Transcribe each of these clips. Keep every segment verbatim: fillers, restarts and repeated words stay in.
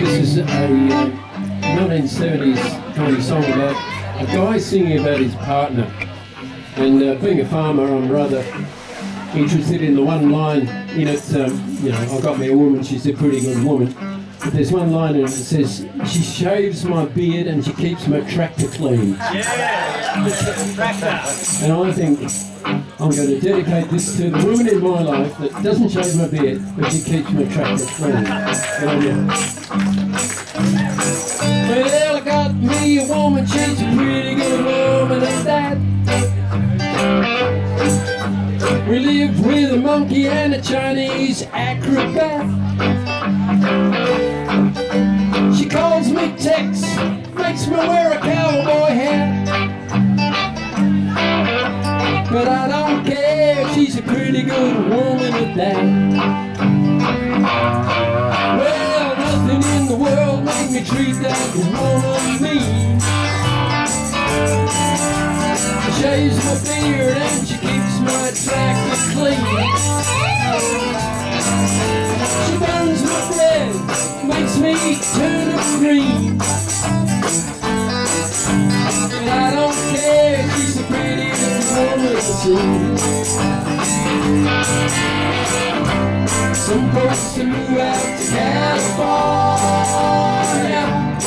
This is a uh, nineteen seventies kind of song about a guy singing about his partner. And uh, being a farmer, I'm rather interested in the one line in it. Um, you know, I got me a woman, she's a pretty good woman. But there's one line in it that says, she shaves my beard and she keeps my tractor clean. Yeah, tractor. And I think I'm going to dedicate this to the woman in my life that doesn't shave my beard, but she keeps my tractor clean. Good on you. Well, I got me a woman, she's a pretty good woman at that. We live with a monkey and a Chinese acrobat. She calls me Tex, makes me wear a cowboy hat. But I don't care, she's a pretty good woman at that. Well, nothing in the world made me treat that woman mean. She shaves my beard and she keeps my tractor clean. She burns my bread, makes me turn it green. But I don't care, she's the prettiest woman I've seen. Some folks move out to California.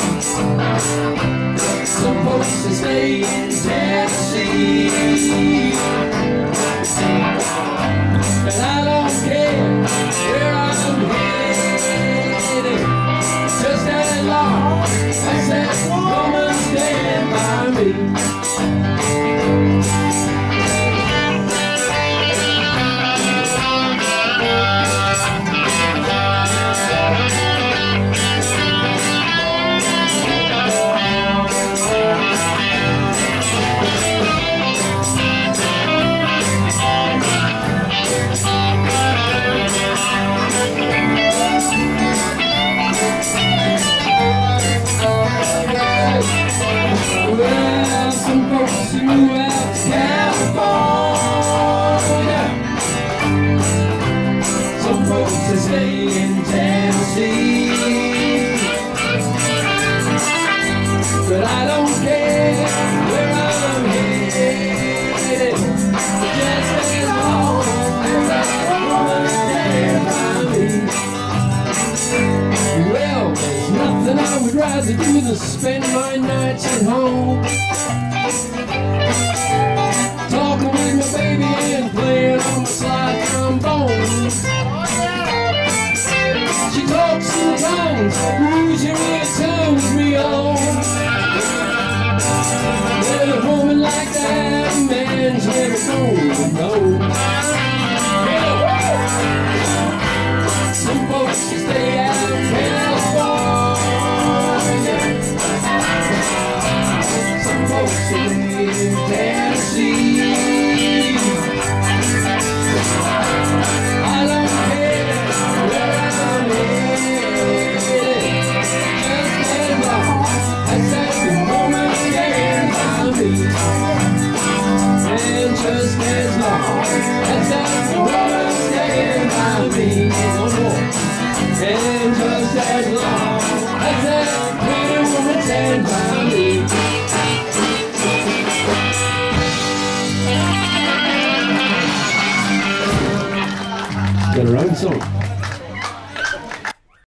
Some folks they stay in Tennessee. But I don't care where I'm headed, just as long as that woman stand by me. Well, some folks move out to California. Some folks they stay in Tennessee. But I don't care where I'm headed, just as long as that woman stands by me. Well, there's nothing I would rather do than spend my nights at home, talking with my baby and playing on my slide trombone. She talks in tongues, usually turns me on. Well, a woman like that, a man's never gonna know. Some folks stay out in California. Some folks live in Tennessee. I don't care where I'm headed, just as long as that woman stands by me. And just as long as that woman stands by me. One more. And just as long as that pretty woman stands by me. Got her own song.